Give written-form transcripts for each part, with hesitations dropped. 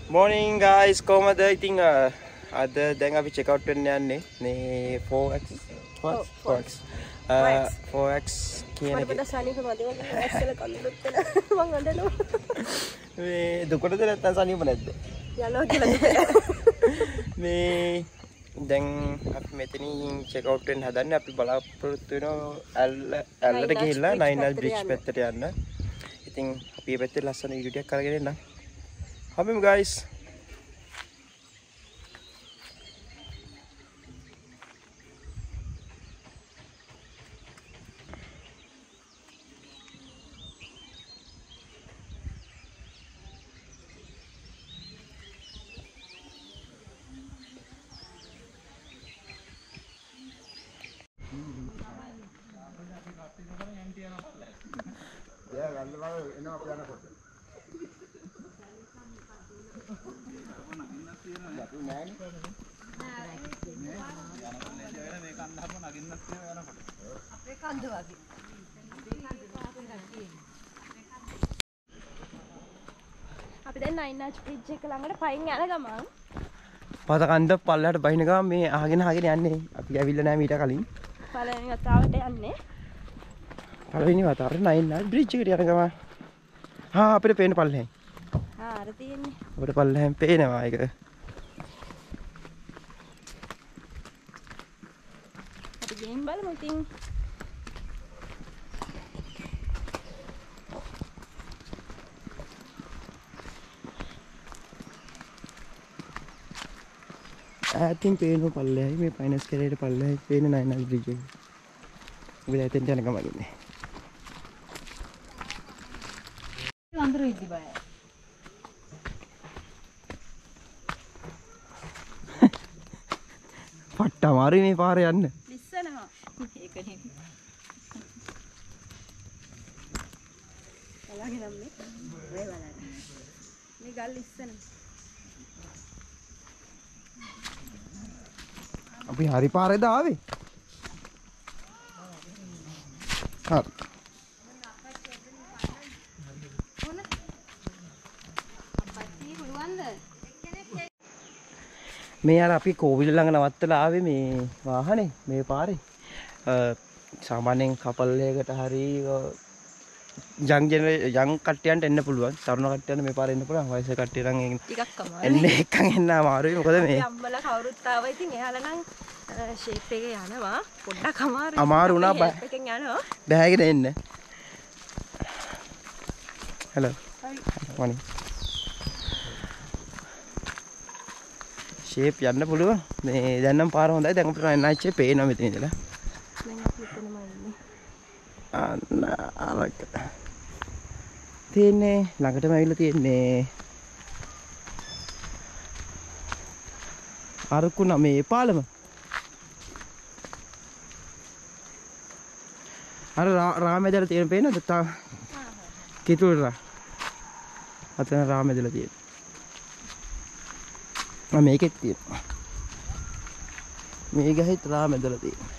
Morning guys, කොහමද? ඉතින් අද දැන් අපි check out වෙන්න යන්නේ මේ 4x 4x කියන එක. මට සනීප මදි වගේ ඇස්සල කඳුළුත් වෙන මං අඬනවා. මේ දුකටද නැත්තම් සනීප නැද්ද? යනවා කියලා මේ දැන් අපි මෙතනින් check out වෙන්න හදන්නේ. අපි බලාපොරොත්තු වෙනවා ඇල්ලට ගිහිල්ලා 9 bridge පැත්තට යන්න. ඉතින් අපි මේ පැත්තේ ලස්සන වීඩියෝ ටිකක් කරගෙන එන්න. Come guys. අපි දැන් 9 arch bridge එක ළඟට පයින් යන ගමන් පාත කන්ද පල්ලයට බහින ගමන් මේ අහගෙන යන්නේ. අපි ඇවිල්ලා නැහැ මීට කලින්. පළවෙනි වතාවට යන්නේ. පළවෙනි වතාවට 9 arch bridge එකට යන ගමන් අපිට පේන පල්ලෙන්. අර තියෙන්නේ. අපිට පල්ලෙන් පේනවා ඒක. අපි ගේම් බලමු ඉතින්. ඇතින් පේන පල්ලෙයි මේ ෆයිනස් කරේට පල්ලෙයි පේන 9 arch bridge එක. උඹලා එතෙන් යන ගමන් ඉන්නේ. වඳුරු ඉදි බය. පට්ට අමාරුයි මේ පාරේ යන්න. ලිස්සනවා. ඒකනේ. බලගෙන නම් මේ බලන්න. මේ ගල් ලිස්සන. අපි හරි පාරේද ආවේ? හරි. මේ අර අපි කෝවිල ළඟ නවත්තලා ආවේ මේ වාහනේ මේ පාරේ. සාමාන්‍යයෙන් කපල් එකකට හරි යං කට්ටියන්ට එන්න පුළුවන්. තරුණ කට්ටියන්ට මේ පාරේ එන්න පුළුවන්. වයස කට්ටිය නම් ටිකක් අමාරුයි. එන්නේ එක්කන් එන්න අමාරුයි. මොකද මේ අම්මලා කවුරුත් ආවා. ඉතින් එයාලා නම් ෂේප් එකේ යනවා. පොඩ්ඩක් අමාරුයි. අමාරු වුණා බය. එකෙන් යනවා. බෑගෙන එන්න. hello. morning. ෂේප් යන්න පුළුවන්. මේ දැන් නම් පාර හොඳයි. දැන් අපිට නැච්චේ පේනවා මෙතන ඉඳලා. දැන් අපි එතනම ඉන්නේ. අරක තියෙන්නේ ළඟටම ඇවිල්ලා තියෙන්නේ. අරකුණ මේ පාලම. අර රාමෙදලා තියෙන පේනද? කිතුල්ලා. අතන රාමෙදලා තියෙන. මේකෙත් තියෙනවා. මේ ගහේ රාමෙදලා තියෙනවා.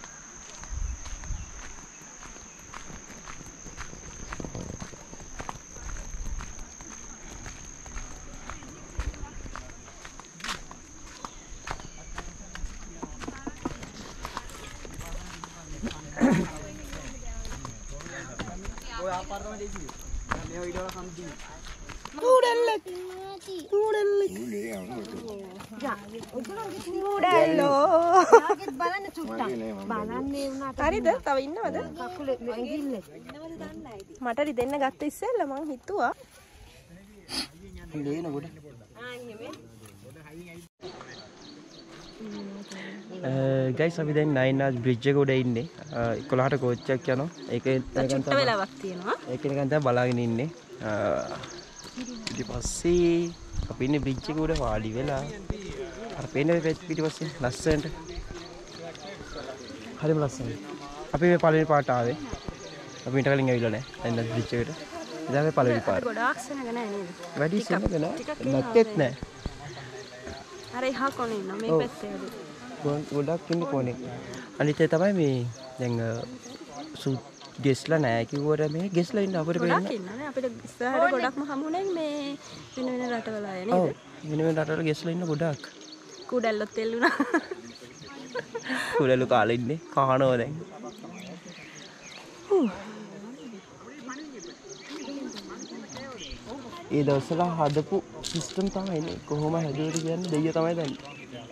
හරිද? තව ඉන්නවද? කකුලේ ඇඟිල්ලේ. මට රිදෙන්න ගත්ත ඉස්සෙල්ලා මං හිතුවා. ලේන ගොඩ. ගයිස් අපි දැන් 9 arch bridge එක උඩ ඉන්නේ. 11ට කෝච් එකක් යනවා. ඒකේ චුට්ට වෙලාවක් තියෙනවා. ඒක නිකන් තමයි බලාගෙන ඉන්නේ. ඊට පස්සේ අපි ඉන්නේ bridge එක උඩ වාඩි වෙලා. අර පේන්නේ පිටිපස්සේ ලස්සනට. හරිම ලස්සනයි. අපි මේ පළවෙනි පාට ආවේ. අපි ඊට කලින් ඇවිල්ලා නැහැ. 9 arch bridge එකට. ඉතින් අපි පළවෙනි පාට. ගොඩාක් සෙනග නැහැ නේද? වැඩි සෙනග නැහැ. නැත්තේත් නැහැ. අර එහා කොනේ ඉන්න මේ පැත්තේ. ගොඩක් ඉන්නේ කොනේ. අනිත් ඒ තමයි මේ දැන් ගෙස්ලා නැහැ කිව්වට මේ ගෙස්ලා ඉන්න අපිට පේන්නේ. ගොඩක් ඉන්නනේ අපිට ඉස්සරහට ගොඩක්ම හමුුනේ මේ වෙන වෙන රටවල අය නේද? මෙන්න මේ රටවල ගෙස්ලා ඉන්න ගොඩක්. කුඩැල්ලොත් එල්ලුණා. කුඩලු කාලේ ඉන්නේ කහනවා දැන්. ඒ දවස්වල හදපු සිස්ටම් තමයි නේ. කොහොම හැදුවද කියන්නේ දෙයියෝ තමයි දන්නේ.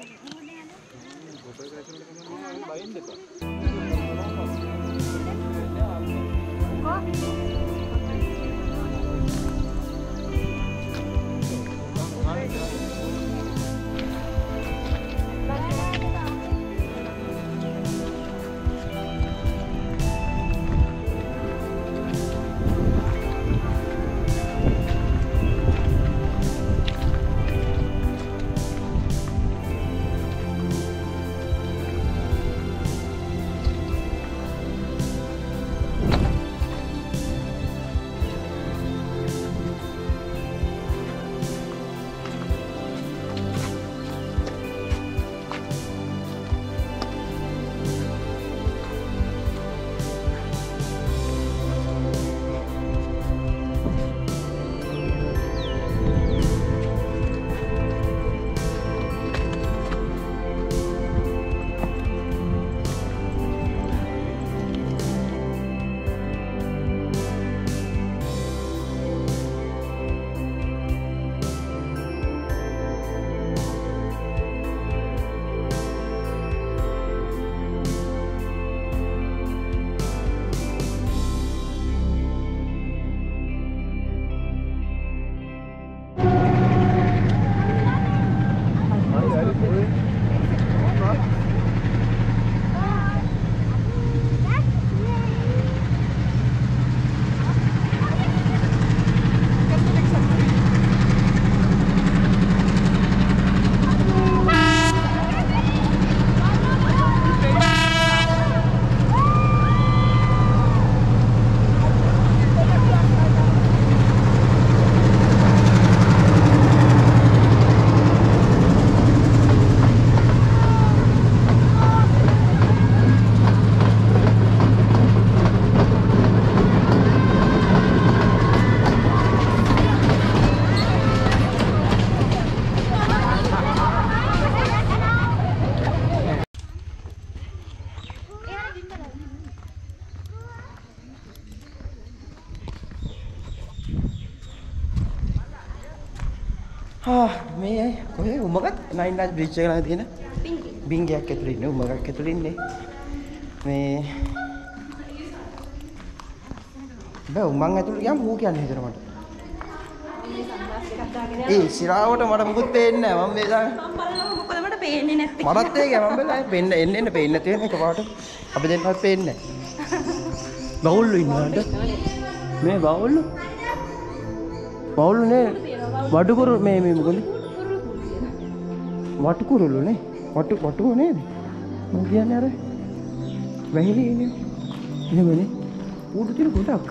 මේ කොහේ උමගත් නයින්ලාජ් බ්‍රිජ් එක ළඟ තියෙන බින්ගයක් ඇතුළේ ඉන්නේ උමගක් ඇතුළේ ඉන්නේ මේ බෑ උමන් ඇතුළේ ගියාම හූ කියන්නේ හිතර මට ඒ සිරාවට මට මුකුත් පේන්නේ නැහැ මම මේ දාන මම බලනවා මොකද මට පේන්නේ නැත්තේ මටත් ඒක මම බැලුවා පේන්න එන්න පේන්නේ නැති වෙන එකපාරට අපි දෙන්නවත් පේන්නේ නැහැ බවුල්ලු ඉන්නවද මේ බවුල්ලු නේ වඩුකුරු මේ මොකද වටුකුරුලු නේ වටුව නේද මම කියන්නේ අර වැහිලි ඉන්නේ එහෙමනේ ඌඩු තියෙන ගොඩක්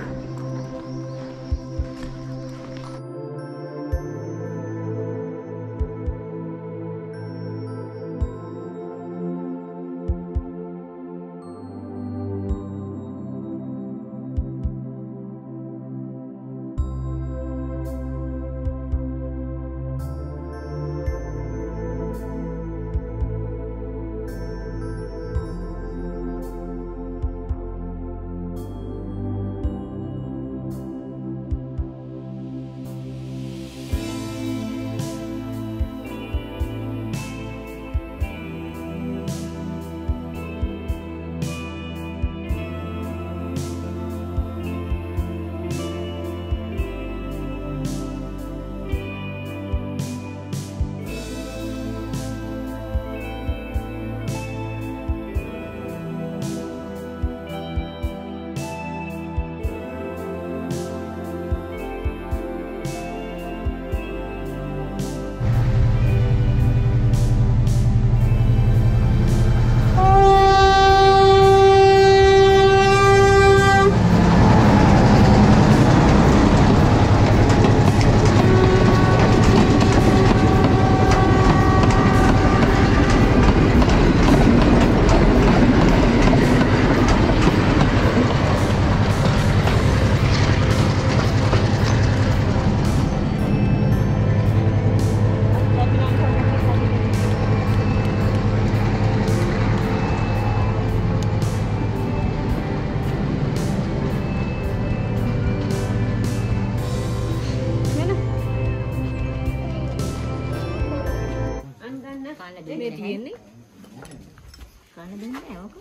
මේ තියෙන්නේ කන්න දෙන්නේ නැහැ ඔක.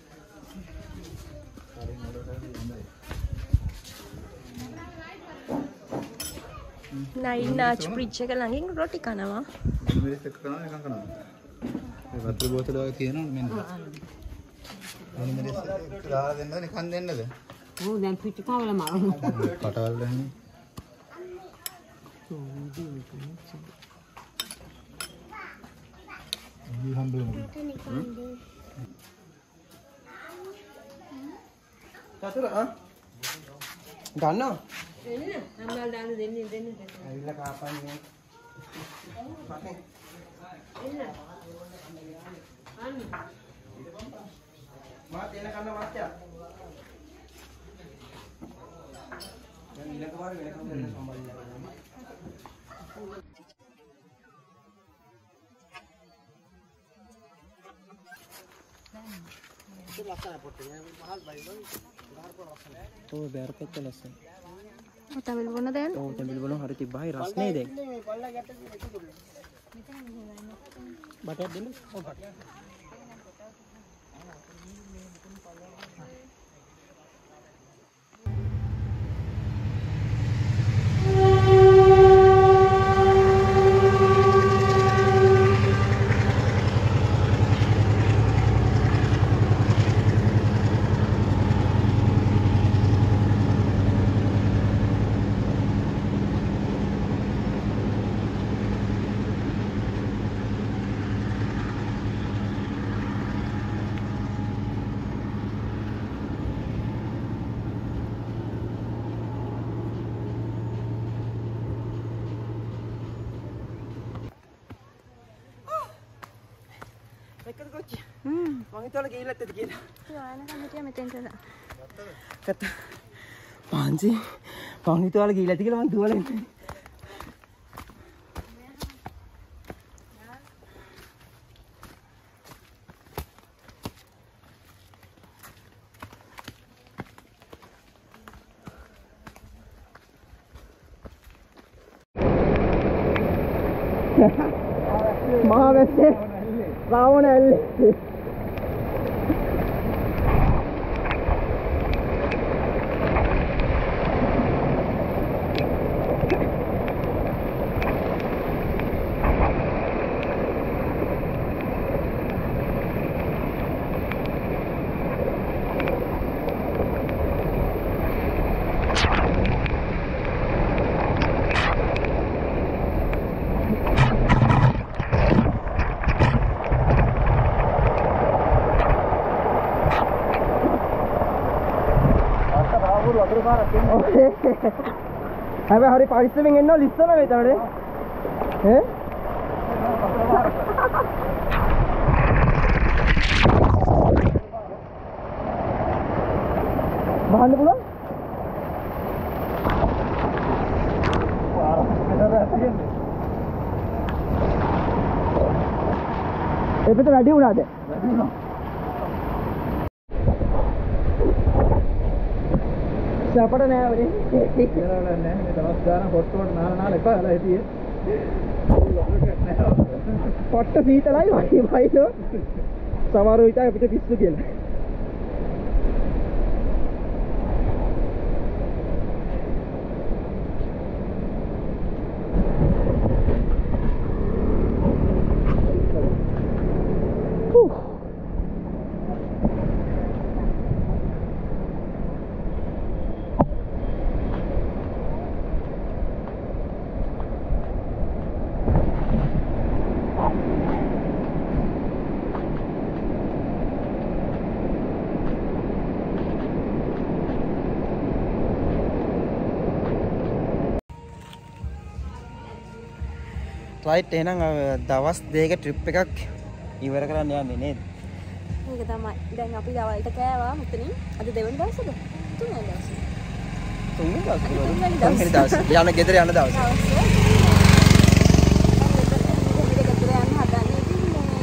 නයිනාච් බ්‍රිජ් එක ළඟින් රොටි කනවා. මිරිස් එක කනවා නිකන් කනවා. ඒ වතුර බෝතල වගේ තියෙනවනේ මෙන්න. මොන මිරිස් එක දාලා දෙන්නද නිකන් දෙන්නද? ඔව් දැන් පිට කවල මරනවා. කටවල් දැන්නේ. මේ හම්බෙන්නේ. චතුර ගන්නවා. එන්න අම්මලා දාන්න දෙන්නේ. ඇවිල්ලා කාපන්නේ. මතේ. එන්න. අන්න. මාත් එන කන්න මාත්‍යා. දැන් ඊළඟ වාර වෙන කවුරුද සම්බන්ධ කරන්නේ? Oh, biar pecah langsung. ඔය තමිල් බොන දැන්. Oh, tembil belum hari tiba hari rasnya deh. Batet dulu. Oh, batet. Mang itu lagi ilat tadi kira. යාන කමිටිය මෙතෙන්ට දාන්න. Kata, panci, mang itu lagi ilat kira mang dua lagi. Mahavese, Ravana elle. Have hari පරිස්සමෙන් එන්න ලිස්සන වේතනනේ ඈ බහන්න පුළුවන් එපිට වැඩි වුණාද අපට නෑ වෙන්නේ කියලා නෑ මේ දවස් ගාන හොට්ටුවට නාලා එපාලා හිටියේ පොට්ට සීතලයි වයිලෝ සමහරව හිතා අපිට පිස්සු කියලා Right එහෙනම් දවස් දෙකක ට්‍රිප් එකක් ඉවර කරන්න යන්නේ නේද? මේක තමයි. දැන් අපි දවල්ට කෑවා මුතනින්. අද දෙවෙනි දවසද? තුන්වෙනි දවසේ. තුන්වෙනි දවස්. යන ගෙදර යන දවස්.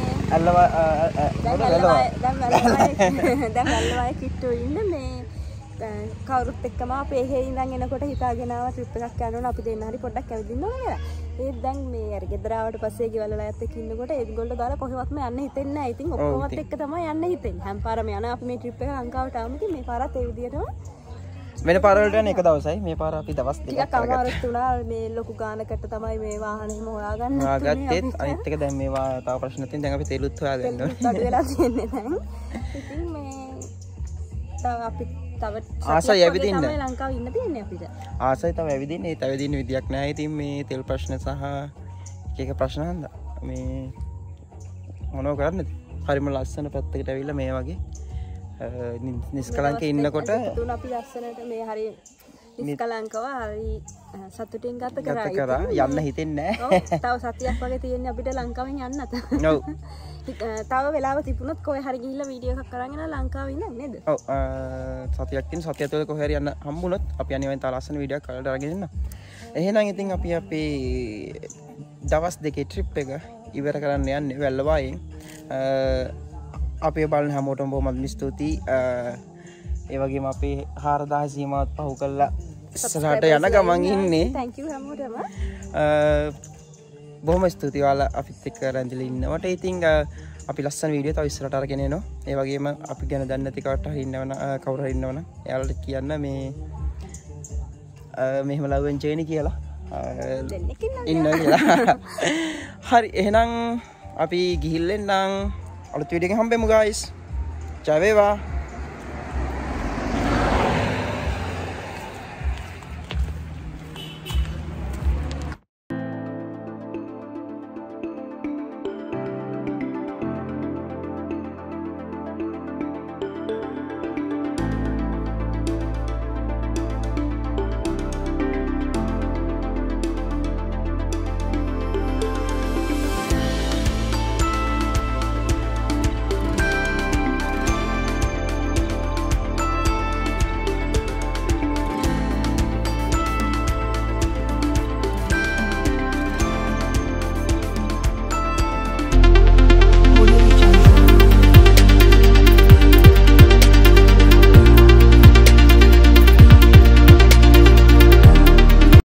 දැන් වැල්ලවාය කිට්ටු ඉන්න මේ කවුරුත් එක්කම අපේ එහෙ ඉඳන් එනකොට හිතාගෙන ආවා ට්‍රිප් එකක් යන්න ඕන අපි දෙන්න හරි පොඩ්ඩක් ඇවිදින්න ඕන කියලා. ඒත් දැන් මේ අර ගෙදර ආවට පස්සේ ගෙවල් වල අයත් එක්ක ඉන්නකොට ඒගොල්ලෝ දාලා කොහෙවත්ම යන්න හිතෙන්නේ නැහැ. ඉතින් ඔක්කොමත් එක්ක තමයි යන්න හිතෙන්නේ. හැම පාරම යන අපි මේ ට්‍රිප් එක ලංකාවට ආවම ඉතින් මේ පාරත් ඒ විදිහටම වෙන පාරවලට යන එක දවසයි මේ පාර අපි දවස් දෙකක් ටිකක් අමාරුත් වුණා. මේ ලොකු ගානකට තමයි මේ වාහන එහෙම හොයාගන්න. හොයාගත්තෙත් අනිත් එක දැන් මේවා තව ප්‍රශ්න තියෙන දැන් අපි තෙලුත් හොයාගන්න ඕනේ. අඩු වෙලා තියෙන්නේ දැන්. ඉතින් මේ තව අපි තව ආසයි ඇවිදින්න. තමයි ලංකාවේ ඉන්න තියෙන්නේ අපිට. ආසයි තව ඇවිදින්න. ඒ තව ඇවිදින්න විදියක් නැහැ. ඉතින් මේ තෙල් ප්‍රශ්න සහ එක ප්‍රශ්න හන්දා මේ මොනව කරන්නද? හරිම ලස්සන පැත්තකට ඇවිල්ලා මේ වගේ නිස්කලංකේ ඉන්නකොට තුන අපි ලස්සනට මේ හරි නිස්කලංකව හරි සතුටින් ගත කරා. යන්න හිතෙන්නේ නැහැ. තව සතියක් වගේ තියෙන්නේ අපිට ලංකාවෙන් යන්නත්. ඔව්. තව වෙලාව තිබුණොත් කොහේ හරි ගිහිල්ලා වීඩියෝ එකක් කරගෙන ලංකාවේ ඉන්න නේද? ඔව්. සතියක් තියෙන සතිය තුළ කොහේ හරි යන්න හම්බුනොත් අපි අනිවාර්යෙන් තව ලස්සන වීඩියෝ එකක් කරලා අරගෙන එන්න. එහෙනම් ඉතින් අපි අපේ දවස් දෙකේ ට්‍රිප් එක ඉවර කරන්න යන්නේ වැල්ලවායෙන්. අපේ බලන හැමෝටම බොහොම ස්තුතියි. ඒ වගේම අපේ 4000 සීමාවත් පහු කළා ඉස්සරහට යන ගමන් ඉන්නේ. thank you හැමෝටම. බොහොම ස්තුතියි ඔයාලා අපිත් එක්ක රැඳිලා ඉන්නවට. ඉතින් අපි ලස්සන වීඩියෝ තව ඉස්සරහට අරගෙන එනවා. ඒ වගේම අපි ගැන දන්නේ නැති කවට හරි ඉන්නවනම් කවුරු හරි ඉන්නවනම් එයාලට කියන්න මේ මෙහෙම ලව් එන් ජර්නි කියලා ඉන්න කියලා. හරි එහෙනම් අපි ගිහිල්ලා එන්නම්. අලුත් වීඩියෝ එකකින් හම්බෙමු guys. ජය වේවා.